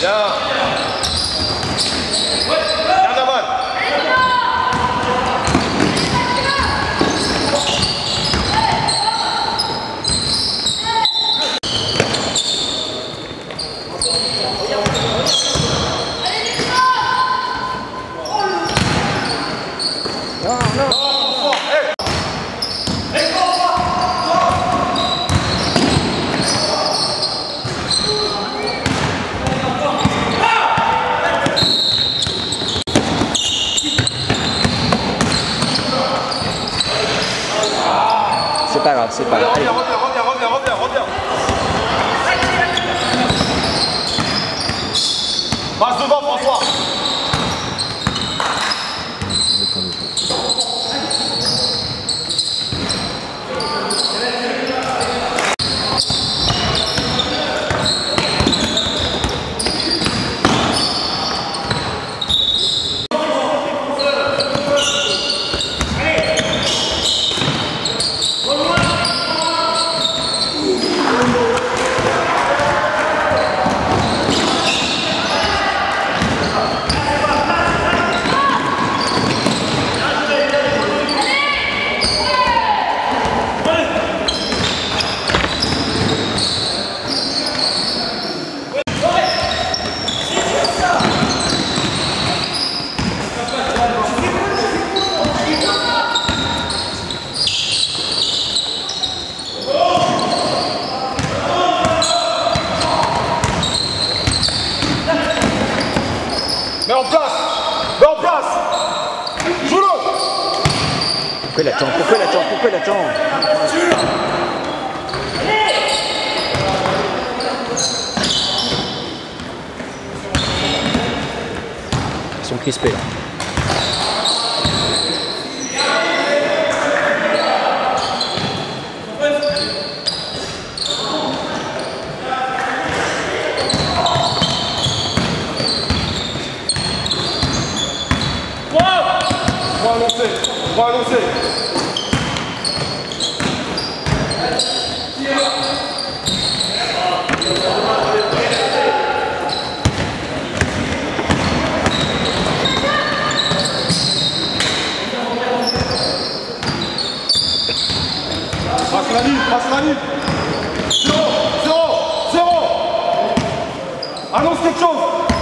C'est pas grave, c'est pas grave. Reviens. Passe devant, François. Mets en place. Joue-le. Pourquoi il attend? Ils sont crispés là. On va annoncer. Passe la ligne. 0. Annonce quelque chose.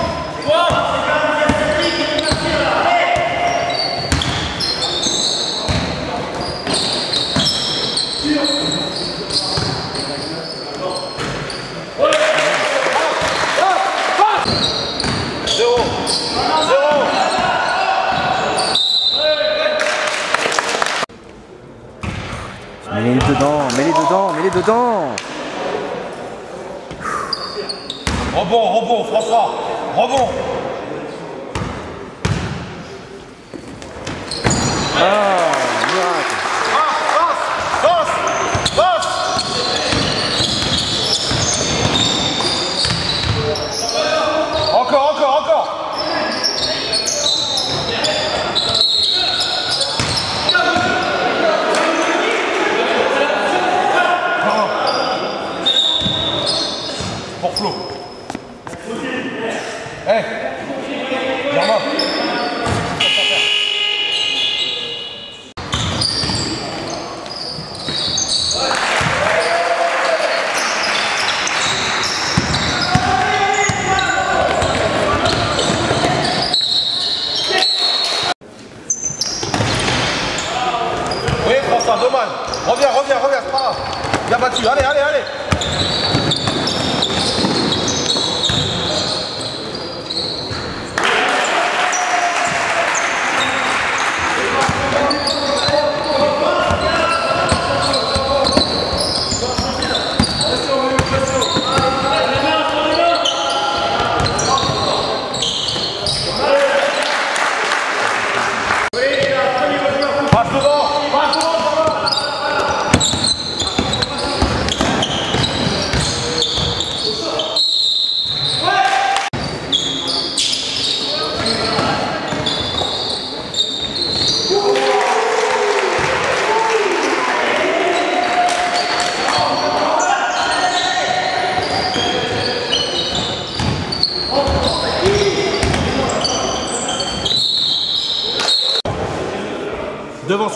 Mets-les dedans. Rebond, François. Rebond. Miracle. Passe. Encore. Pour Flo. Germain. Oui, François, dommage. Reviens, c'est pas grave. Bien battu, allez.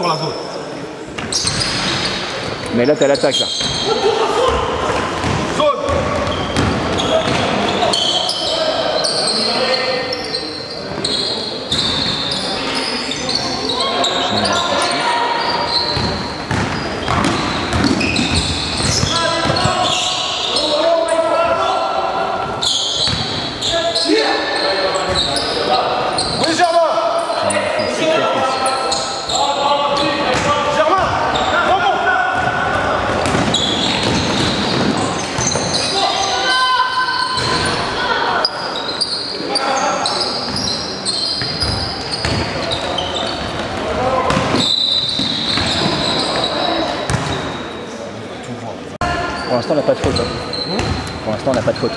sur la zone. Mais là, t'as l'attaque là. Zone. Oui, Germain. Germain, remonte. Pour l'instant, on n'a pas de faute. Hein. Pour l'instant, on n'a pas de faute.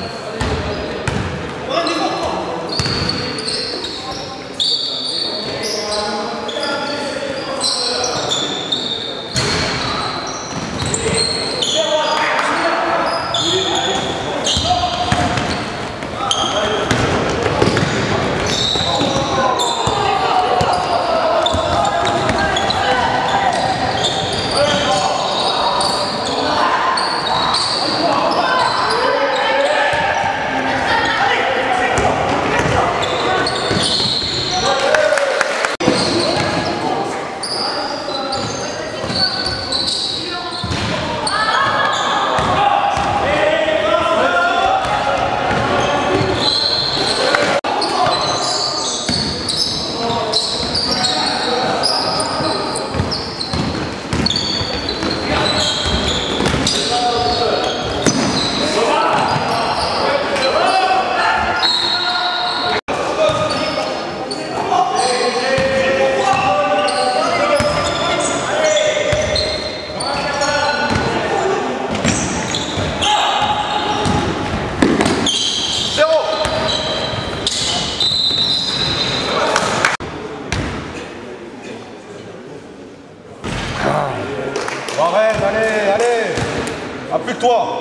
Arrête, allez, allez. Appuie-toi.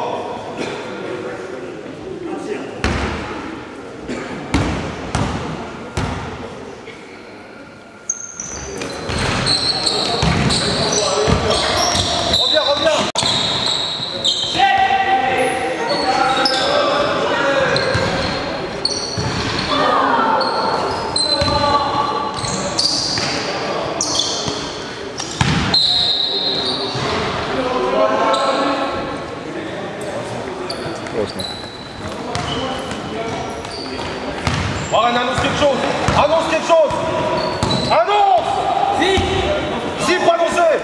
Reviens, reviens. Warren, annonce quelque chose. Annonce quelque chose. Annonce. Si pour annoncer.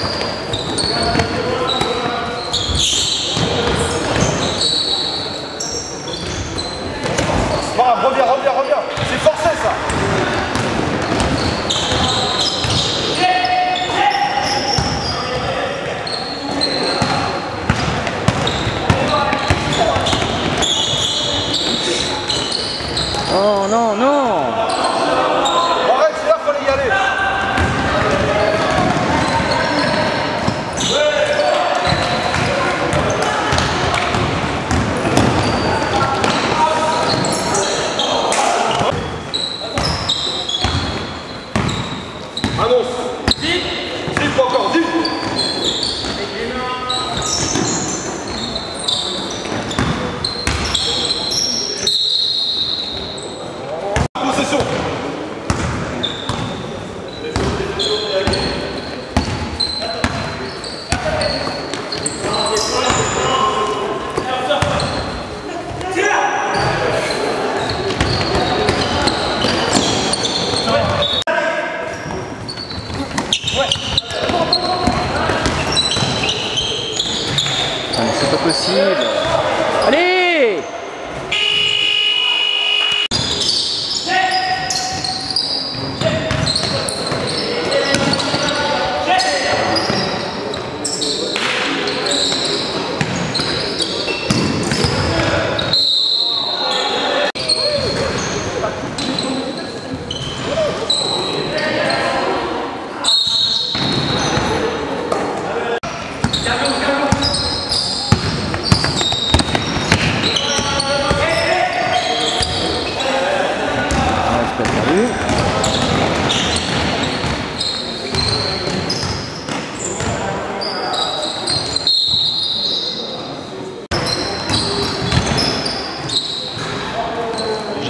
Warren, reviens, reviens, reviens. C'est forcé ça. Oh non, non. Arrête, c'est là qu'il fallait y aller. Annonce. Zip encore, zip. Possession. Ah, mais c'est pas possible. Allez.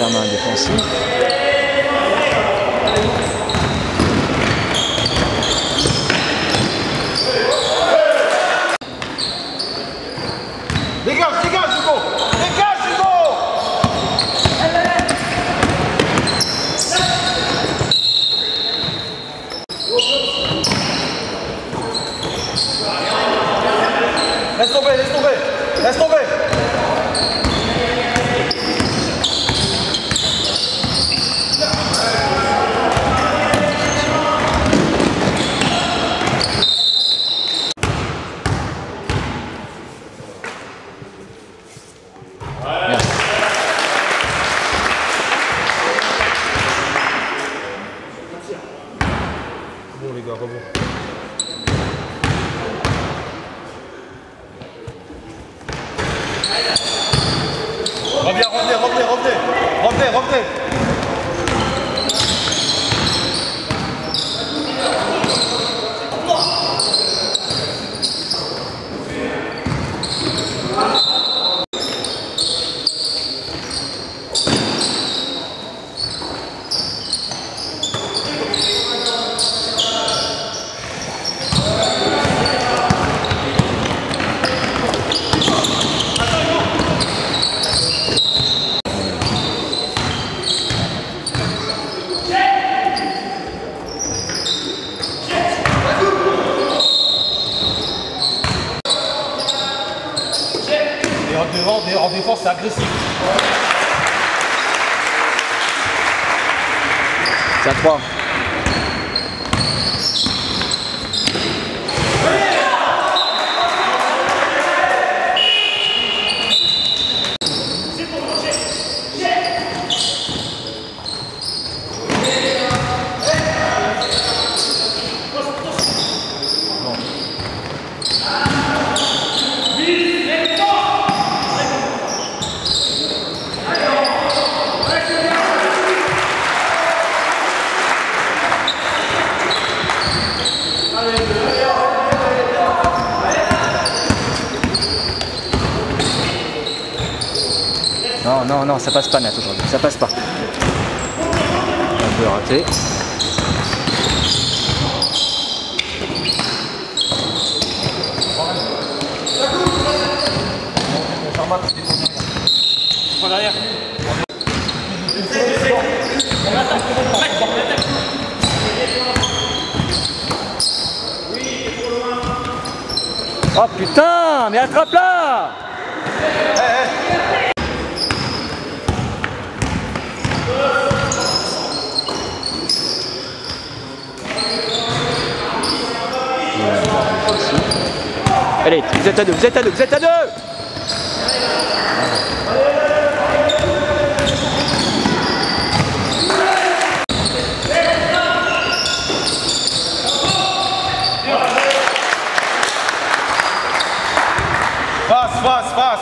la main défensive. Dégage, dégage, Hugo! Dégage, Hugo! Laisse tomber, laisse tomber! Laisse tomber! Bon les gars, rebond. Reviens, revenez, revenez, revenez. Revenez, revenez. Et en défense, c'est agressif. C'est à 3. Non, non, non, ça passe pas net aujourd'hui, ça passe pas. Un peu raté. Derrière. Oh putain, mais attrape-la! Allez, vous êtes à deux, vous êtes à deux, vous êtes à deux! Passe, passe, passe.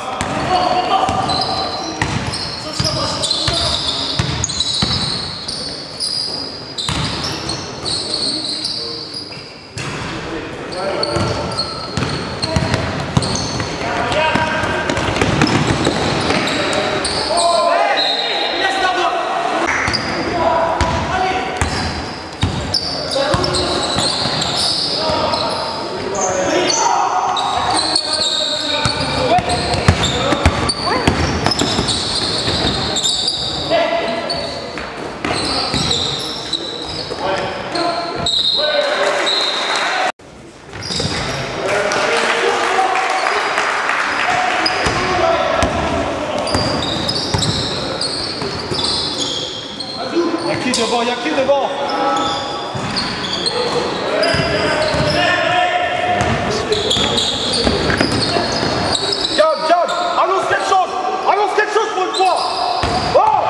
Il y a qui devant? Jab, jab! Annonce quelque chose! Annonce quelque chose pour une fois! Oh!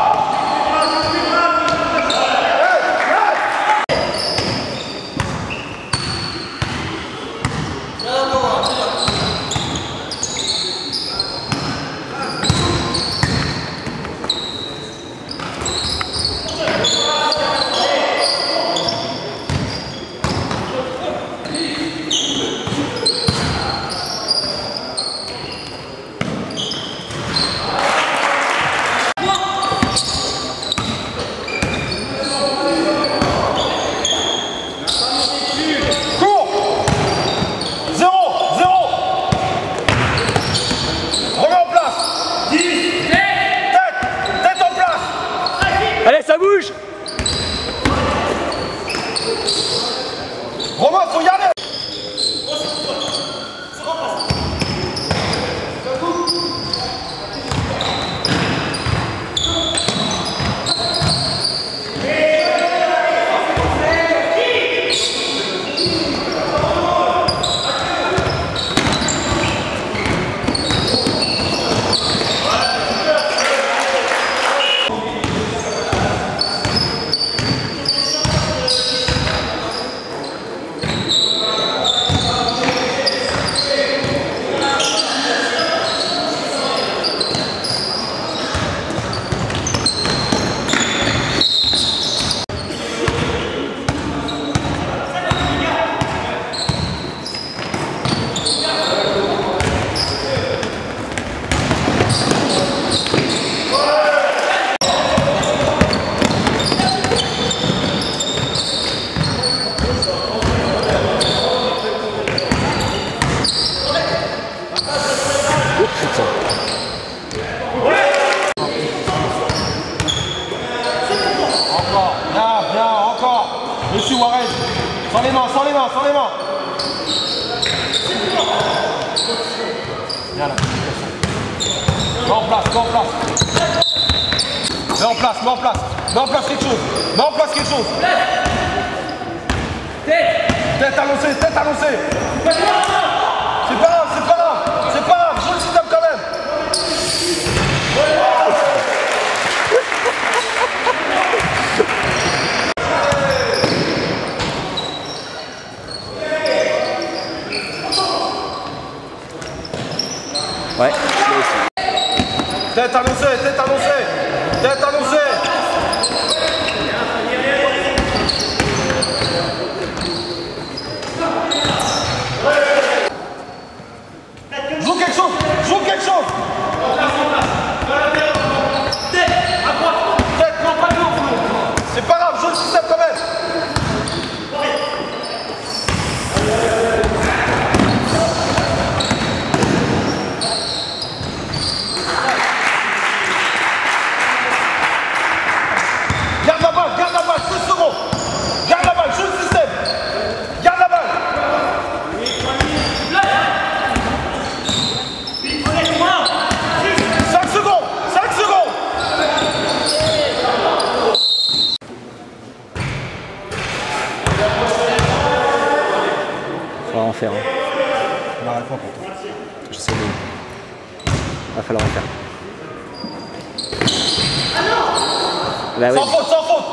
sans les mains. Viens là. Mets en place, mets en place. Mets en place, mets en place. Mets en place quelque chose. Mets en place quelque chose. Tête annoncée, tête annoncée. C'est pas grave, c'est pas grave. C'est pas grave, joue le système quand même. Ouais. Tête annoncée, tête annoncée. Tête annoncée. Joue quelque chose, joue quelque chose. Tête, non pas de l'eau. C'est pas grave, joue le système quand même. Garde la balle, 6 secondes. Garde la balle, joue le système. Garde la balle. 5 secondes, 5 secondes. Faudra en faire. On arrête pas pour toi. Je sais bien. Va falloir en faire. Bah oui. Sans faute, sans faute.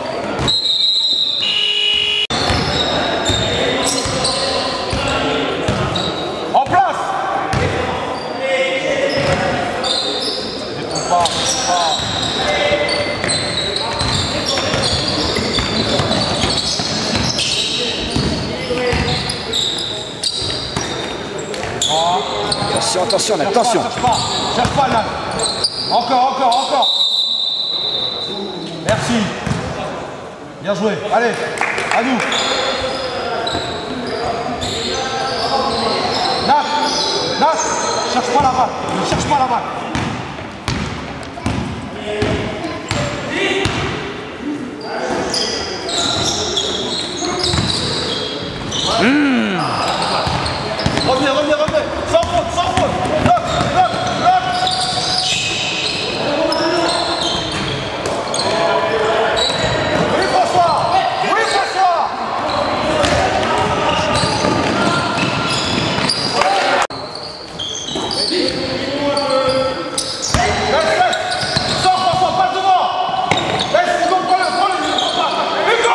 En place. Je trouve pas. Attention, attention, attention. Cherche pas là. Encore. Merci. Bien joué. Allez, à nous. Nat, cherche pas la balle. Ne cherche pas la balle. Revenez. Sans faute. Bloc. Oui, François. Sors, François, pas devant. Laisse, Hugo, prends-le. Hugo.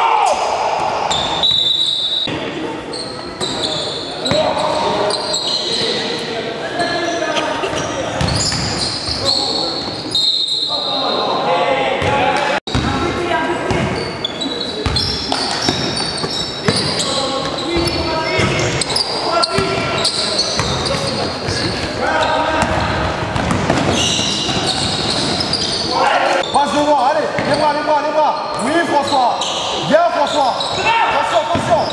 Passe devant, allez, les bras. Oui, François. Bien, François. Attention.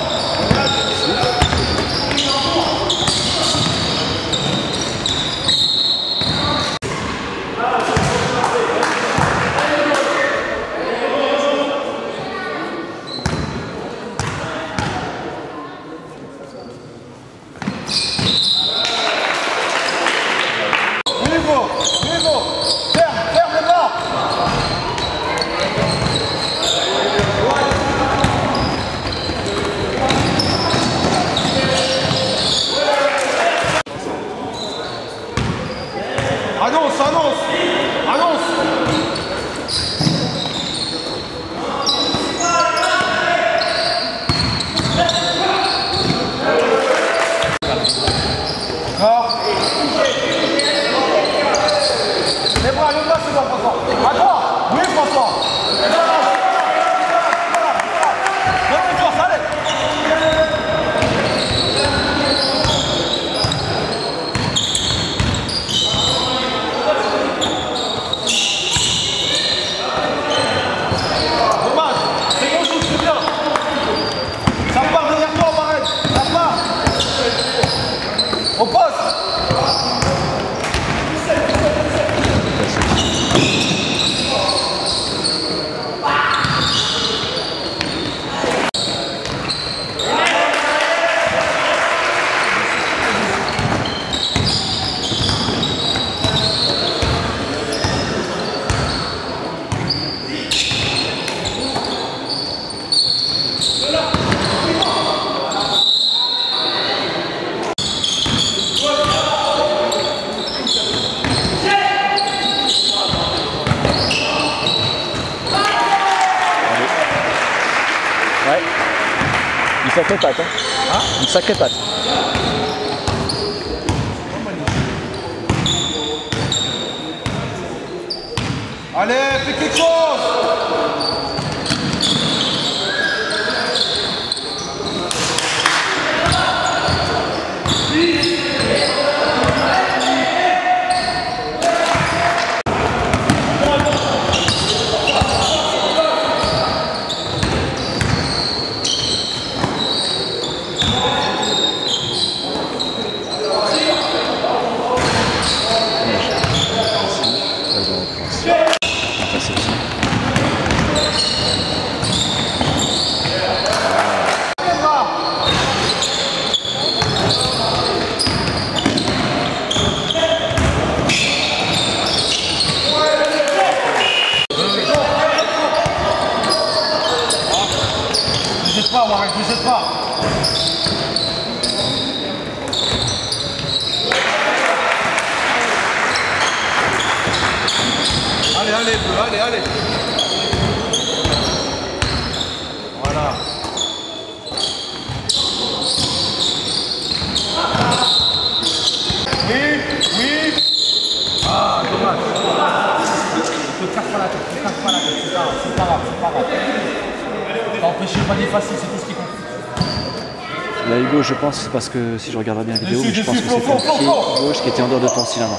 Hugo. Ferme les bras. Annonce. Encore. Les bras, c'est bon, François. À toi. Oui, François. Donne-moi une force, allez. sacrée patte. Hein. Une sacrée patte. Allez, fais quelque chose. Ne jette pas. Allez, allez, allez, allez. Voilà. Oui, oui. Ah, dommage. Ne te casse pas la tête, ne te casse pas la tête, c'est pas grave, c'est pas grave, c'est pas grave. T'as empêché pas d'effacer, c'est tout ce qui compte. Là, Hugo, je pense, parce que si je regarde bien la vidéo, mais je pense que c'est ton pied gauche qui était en dehors de ton cylindre.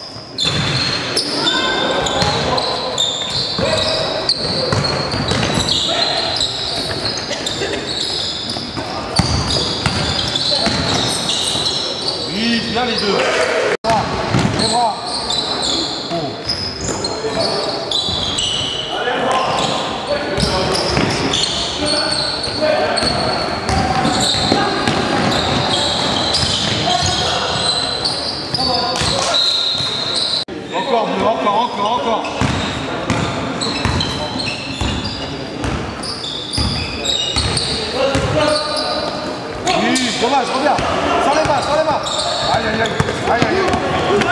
Oui, bien les deux. Les bras. Oh. Encore. Oui, dommage, reviens. Sans les mains. Aïe, aïe, aïe. Aïe, aïe, aïe.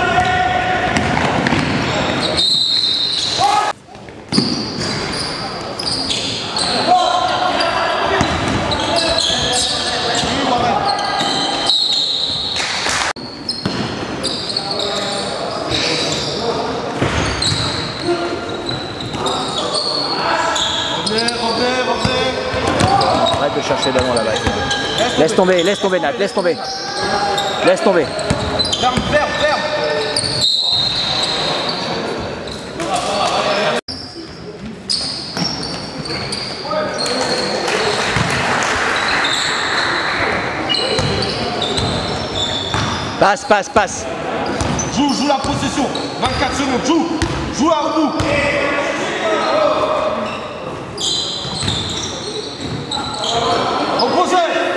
Arrête de chercher d'avant là-bas. Laisse tomber, Nat, laisse tomber. Laisse tomber. Ferme. Passe. Joue la possession. 24 secondes, joue à bout. Opposé.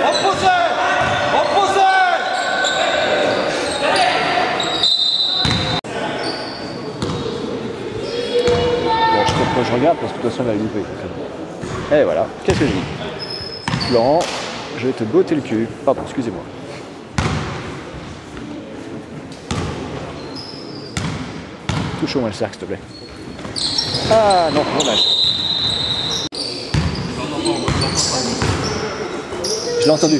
Bon, je sais pas pourquoi je regarde, parce que de toute façon, elle va louper. Et voilà, qu'est-ce que je dis? Florent, je vais te botter le cul. Pardon, excusez-moi. Touche au moins le cercle, s'il te plaît. Ah non, dommage. Je l'ai entendu.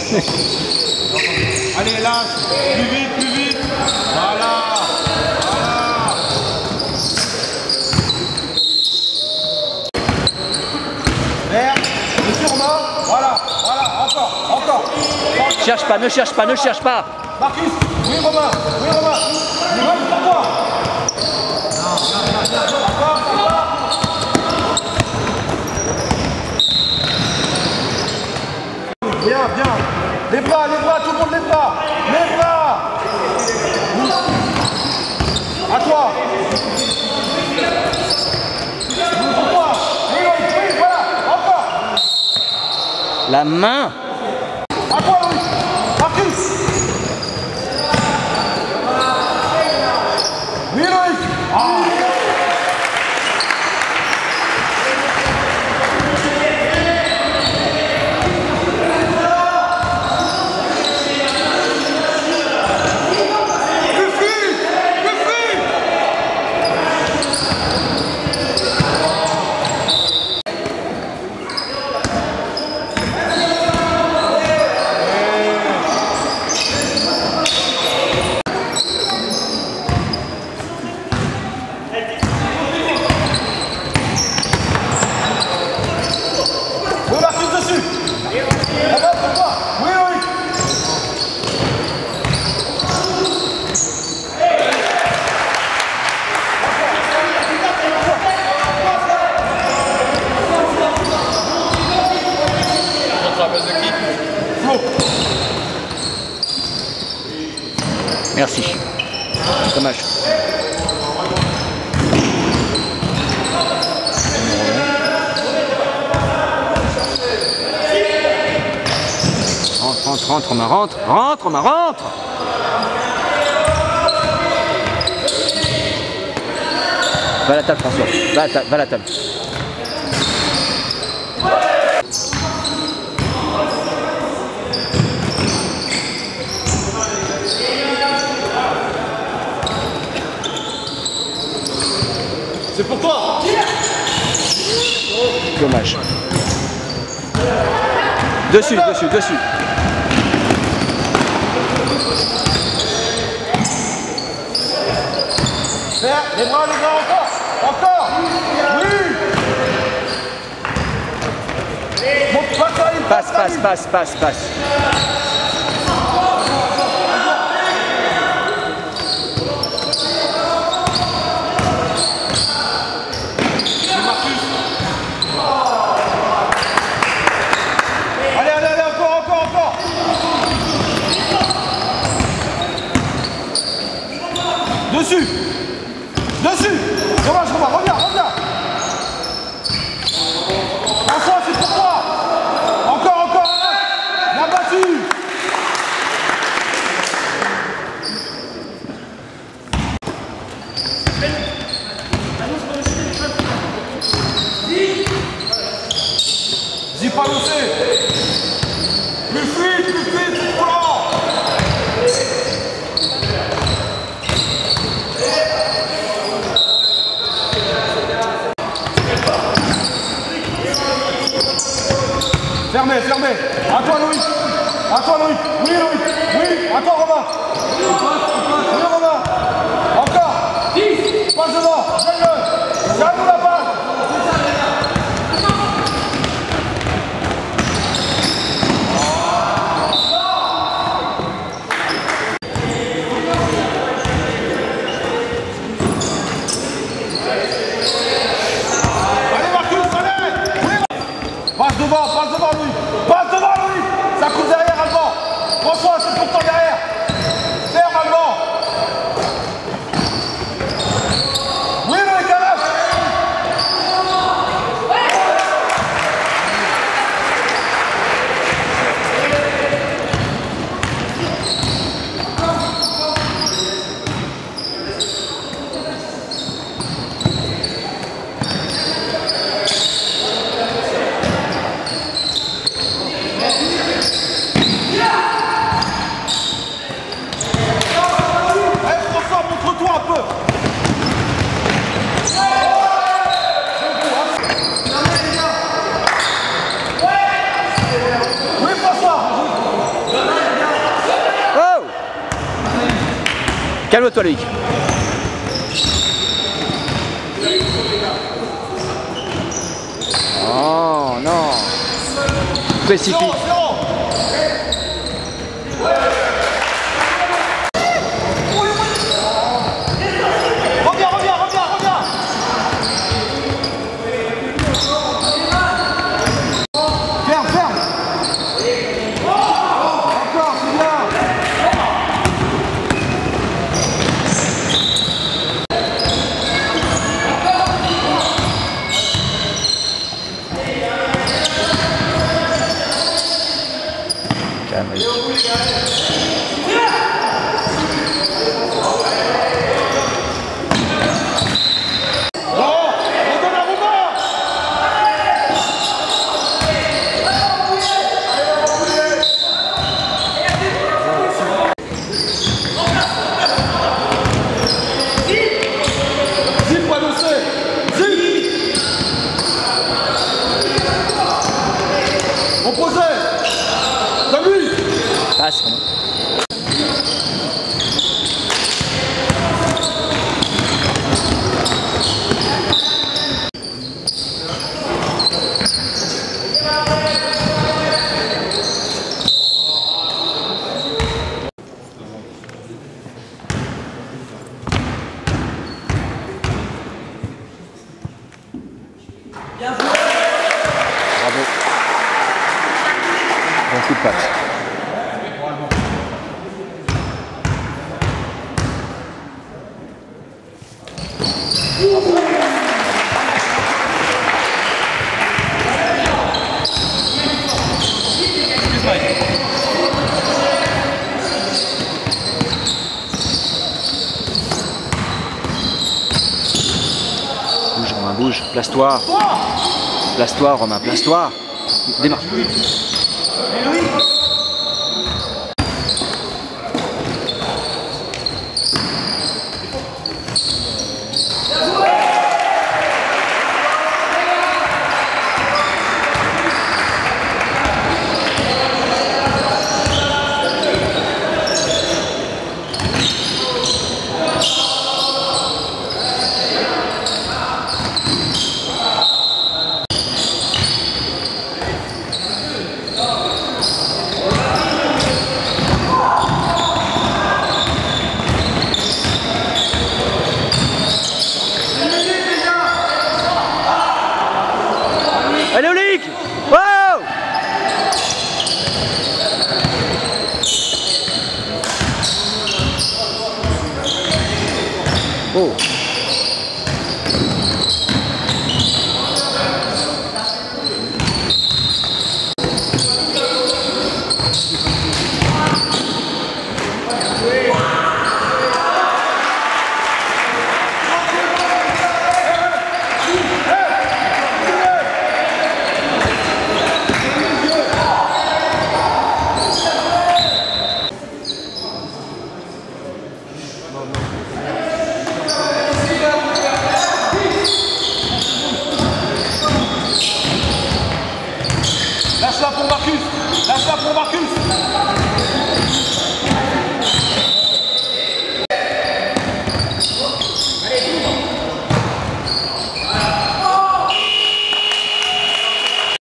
Allez, lâche. Plus vite. Voilà. Vert. Dessus, Romain. Voilà. Encore. Ne cherche pas. Marcus. Oui, Romain. Romain, pour toi. Bien. Les bras, tout le monde les bras. À toi. Oui, voilà, encore. La main. À toi, Louis. Marcus. Oui, Louis. Dommage. Rentre, on rentre. Va à la table, François. Va à la table. C'est pour toi. Dommage. Dessus. Faire les bras encore. Oui. Monte pas ça, il Passe. Allez, encore. Dessus. Dommage, reviens. François, c'est pour toi. Encore. Bien battu. Dis pas lancer. Plus vite, c'est trop lent. Fermez. À toi, Louis. Oui, à toi, Romain. Oui, Romain. Encore. 10. Passe devant. Donne-nous la balle. Allez, Marcus, allez. Passe devant, Louis. Ça coule derrière, Alban. François, c'est pour toi derrière. Ferme, Alban. Oui, le décalage. Montre-toi un peu. Oui, François. Oh! Calme-toi, Loïc. Oh non! Spécifique. Bouge Romain, bouge, place-toi. Place-toi Romain, place-toi. Démarre. Allez Olik! Wow! Oh!